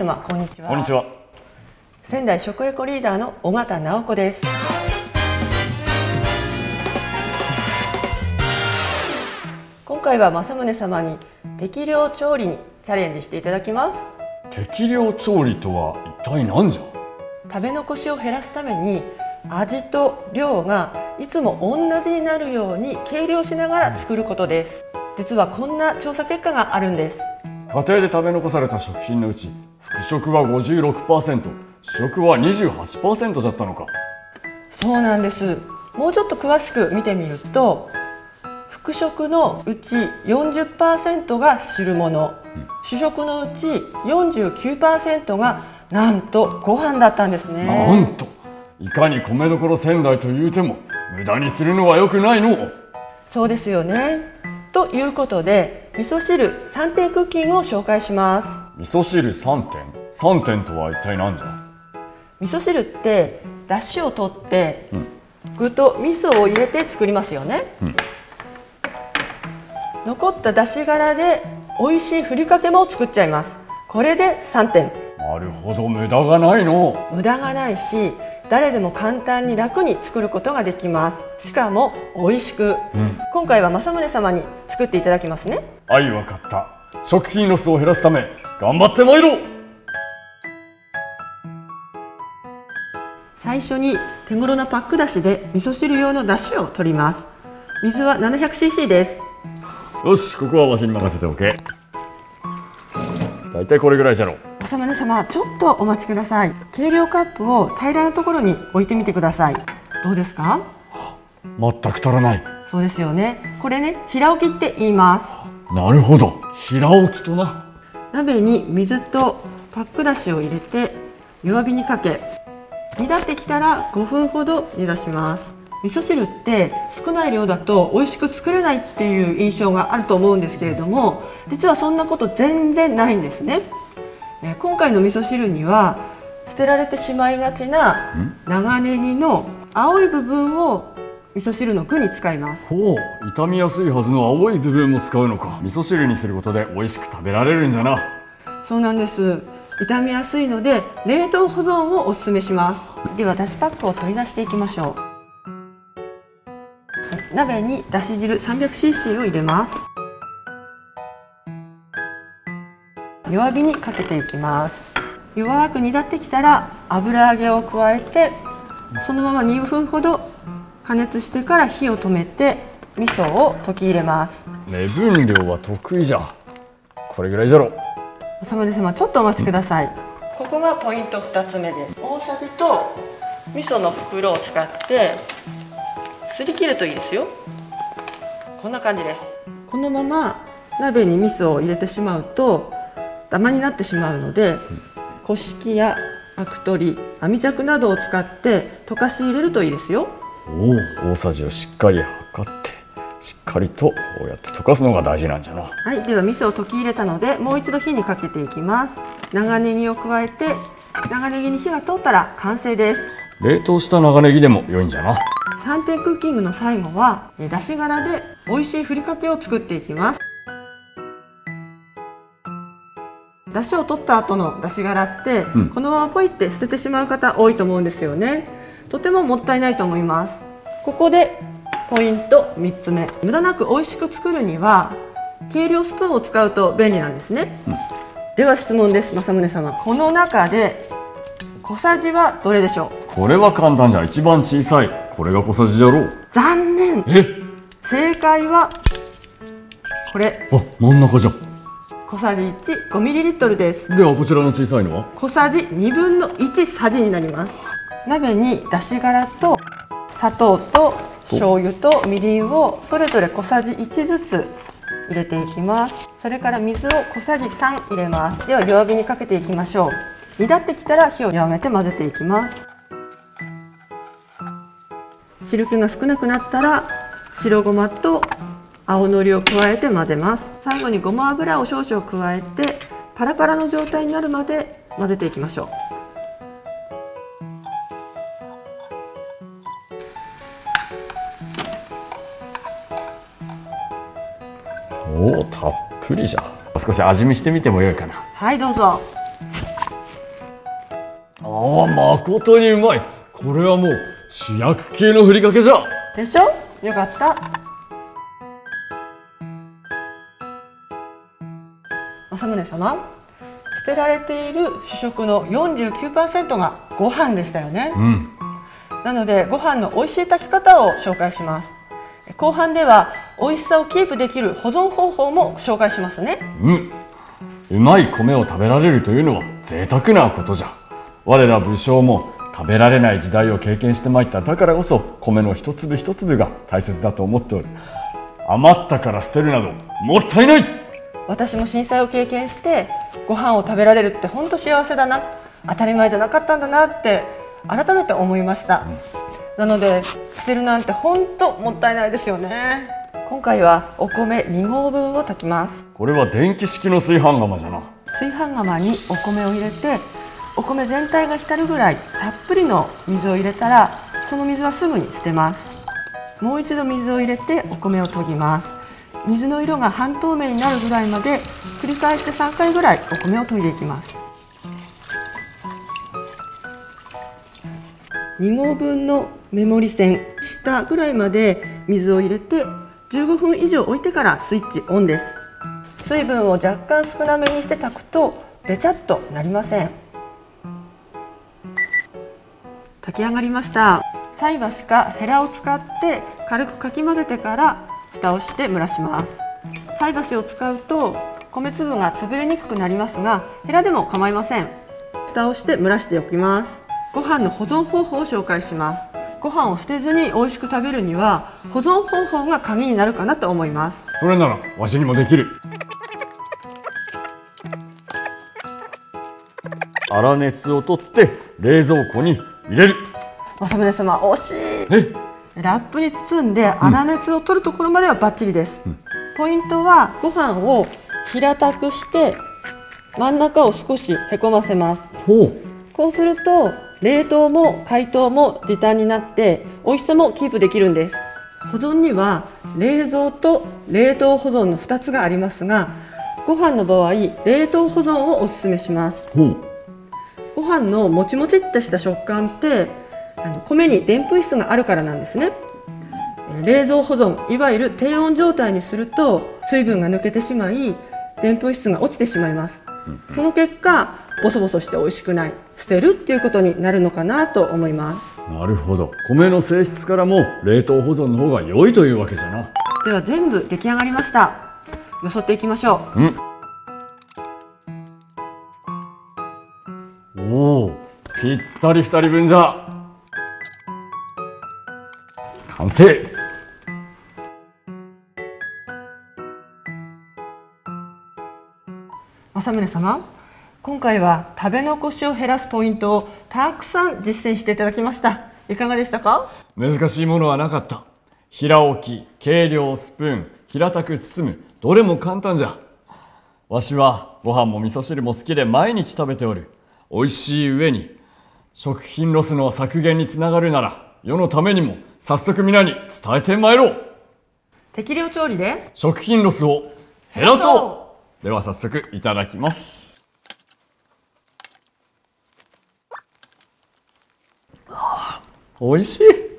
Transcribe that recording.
様、こんにちは。 こんにちは。 仙台食エコリーダーの尾形直子です。今回は政宗様に適量調理にチャレンジしていただきます。 適量調理とは一体何じゃ。 食べ残しを減らすために味と量がいつも同じになるように計量しながら作ることです。実はこんな調査結果があるんです。 家庭で食べ残された食品のうち副食は 56%、主食は 28% だったのか。 そうなんです。もうちょっと詳しく見てみると、副食のうち 40% が汁物、主食のうち 49% がなんとご飯だったんですね。 なんと、いかに米どころ仙台というても無駄にするのは良くないの。 そうですよね。ということで、味噌汁3点クッキングを紹介します。 味噌汁3点。3点とは一体何じゃ。 味噌汁って出汁を取って、具と味噌を入れて作りますよね。残った出汁殻で美味しいふりかけも作っちゃいます。これで3点。 なるほど、無駄がないの。 無駄がないし、誰でも簡単に楽に作ることができます。しかも美味しく、今回は政宗様に作っていただきますね。 はい、わかった。食品ロスを減らすため頑張ってまいろう。 最初に手頃なパックだしで味噌汁用のだしを取ります。水は 700cc です。 よし、ここはわしに任せておけ。だいたいこれぐらいじゃろう。 政宗様、ちょっとお待ちください。計量カップを平らなところに置いてみてください。どうですか？ 全く足らない。 そうですよね。これね、平置きって言います。 なるほど、平置きとな。 鍋に水とパックだしを入れて弱火にかけ、煮立ってきたら5分ほど煮出します。味噌汁って少ない量だと美味しく作れないっていう印象があると思うんですけれども、実はそんなこと全然ないんですね。今回の味噌汁には捨てられてしまいがちな長ネギの青い部分を味噌汁の具に使います。 ほう、傷みやすいはずの青い部分も使うのか。味噌汁にすることで美味しく食べられるんじゃな。 そうなんです。傷みやすいので冷凍保存をおすすめします。ではだしパックを取り出していきましょう。鍋にだし汁 300cc を入れます。弱火にかけていきます。弱く煮立ってきたら油揚げを加えて、そのまま2分ほど加熱してから火を止めて味噌を溶き入れます。 目分量は得意じゃ。これぐらいじゃろ。 政宗様、ちょっとお待ちください。ここがポイント2つ目です。大さじと味噌の袋を使ってすり切るといいですよ。こんな感じです。このまま鍋に味噌を入れてしまうとダマになってしまうので、古式やアク取り、網尺などを使って溶かし入れるといいですよ。 おお、大さじをしっかり測ってしっかりとこうやって溶かすのが大事なんじゃな。 はい、では味噌を溶き入れたのでもう一度火にかけていきます。長ネギを加えて、長ネギに火が通ったら完成です。 冷凍した長ネギでも良いんじゃな。 3点クッキングの最後はだし殻で美味しいふりかけを作っていきます。だしを取った後のだし殻って、このままポイって捨ててしまう方多いと思うんですよね。とてももったいないと思います。ここでポイント3つ目。無駄なく美味しく作るには計量スプーンを使うと便利なんですね。では質問です、政宗様。この中で小さじはどれでしょう？ これは簡単じゃ。一番小さいこれが小さじじゃろう。 残念。正解はこれ。 あ、真ん中じゃ。 小さじ1、5ml です。 ではこちらの小さいのは小さじ1/2分の1さじになります。鍋にだし殻と砂糖と醤油とみりんをそれぞれ小さじ1ずつ入れていきます。それから水を小さじ3入れます。では弱火にかけていきましょう。煮立ってきたら火を弱めて混ぜていきます。汁気が少なくなったら白ごまと青のりを加えて混ぜます。最後にごま油を少々加えてパラパラの状態になるまで混ぜていきましょう。おお、たっぷりじゃ。少し味見してみてもよいかな。 はい、どうぞ。 ああ、誠にうまい。これはもう主役級のふりかけじゃ。 でしょ。よかった。政宗様、捨てられている主食の 49% がご飯でしたよね。なのでご飯の美味しい炊き方を紹介します。後半では美味しさをキープできる保存方法も紹介しますね。 うまい米を食べられるというのは贅沢なことじゃ。我ら武将も食べられない時代を経験してまいっただからこそ、米の一粒一粒が大切だと思っておる。余ったから捨てるなどもったいない。 私も震災を経験してご飯を食べられるって本当幸せだな、当たり前じゃなかったんだなって改めて思いました。なので捨てるなんて本当もったいないですよね。今回はお米2合分を炊きます。 これは電気式の炊飯釜じゃな。 炊飯釜にお米を入れて、お米全体が浸るぐらいたっぷりの水を入れたら、その水はすぐに捨てます。もう一度水を入れてお米を研ぎます。水の色が半透明になるぐらいまで繰り返して3回ぐらいお米を研いでいきます。2合分の目盛り線下ぐらいまで水を入れて15分以上置いてからスイッチオンです。水分を若干少なめにして炊くとべちゃっとなりません。炊き上がりました。菜箸かヘラを使って軽くかき混ぜてから蓋をして蒸らします。菜箸を使うと米粒が潰れにくくなりますが、ヘラでも構いません。蓋をして蒸らしておきます。ご飯の保存方法を紹介します。ご飯を捨てずに美味しく食べるには保存方法が鍵になるかなと思います。 それならわしにもできる。粗熱を取って冷蔵庫に入れる。 政宗様、惜しい。ラップに包んで粗熱を取るところまではバッチリです。ポイントはご飯を平たくして真ん中を少しへこませます。こうすると冷凍も解凍も時短になって美味しさもキープできるんです。保存には冷蔵と冷凍保存の2つがありますが、ご飯の場合冷凍保存をおすすめします。ご飯のもちもちっとした食感って米にでんぷん質があるからなんですね。冷蔵保存、いわゆる低温状態にすると水分が抜けてしまいでんぷん質が落ちてしまいます。その結果ボソボソして美味しくない、捨てるっていうことになるのかなと思います。 なるほど。米の性質からも冷凍保存の方が良いというわけじゃな。 では全部出来上がりました。よそっていきましょう。おお、ぴったり2人分じゃ。完成。 政宗様、今回は食べ残しを減らすポイントをたくさん実践していただきました。いかがでしたか？ 難しいものはなかった。平置き、計量、スプーン、平たく包む、どれも簡単じゃ。わしはご飯も味噌汁も好きで毎日食べておる。美味しい上に食品ロスの削減につながるなら世のためにも早速皆に伝えてまいろう。 適量調理で食品ロスを減らそう。では早速いただきます。美味しい。